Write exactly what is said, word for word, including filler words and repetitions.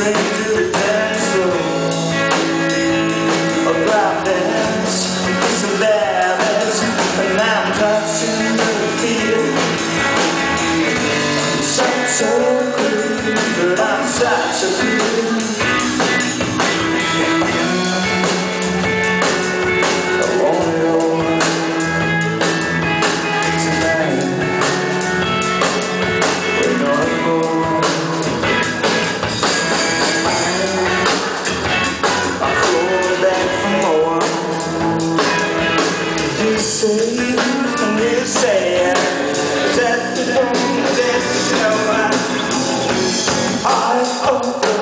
train to the dance floor. About dance, it's a balance, and I'm touching the field. Such so cool, but I'm such a fool. I want it all tonight. We're gonna go. You say, you say that you don't know I open